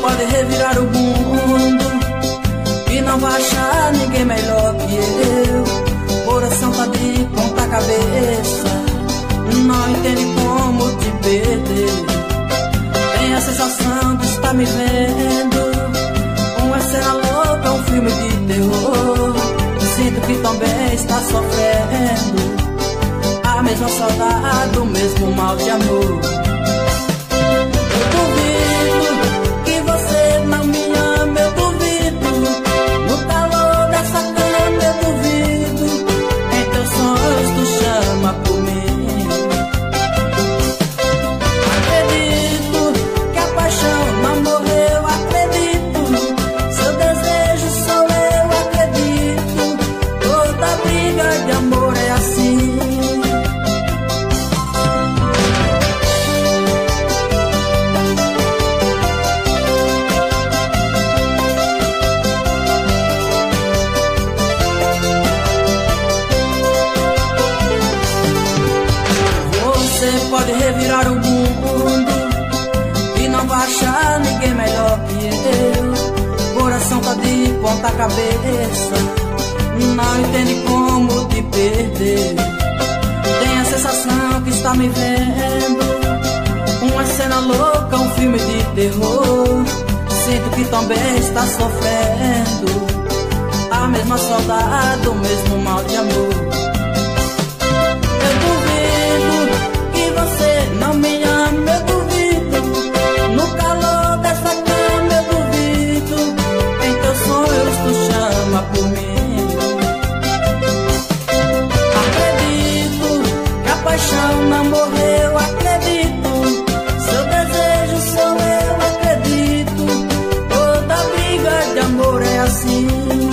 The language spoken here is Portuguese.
pode revirar o mundo e não vai achar ninguém melhor que eu. Coração tá de ponta cabeça, não entende como te perder. Tem a sensação de estar me vendo, uma cena louca, um filme de terror. Sinto que também está sofrendo a mesma saudade, o mesmo mal de amor. Eu duvido que você não me ama, eu duvido. No calor dessa cama eu duvido. Em teus sonhos tu chama por mim. Acredito que a paixão não morreu, acredito. Seu desejo sou eu, acredito. Toda briga de amor é assim. Pode revirar o mundo e não vai achar ninguém melhor que eu. Coração tá de ponta cabeça, não entende como te perder. Tem a sensação que está me vendo, uma cena louca, um filme de terror. Sinto que também está sofrendo a mesma saudade, o mesmo mal de amor. Você não me ama, eu duvido. No calor dessa cama eu duvido. Em teus sonhos tu chama por mim. Acredito que a paixão não morreu, acredito. Seu desejo sou eu, acredito. Toda briga de amor é assim.